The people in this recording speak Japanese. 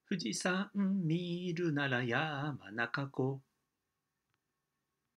富士山見るなら山中湖。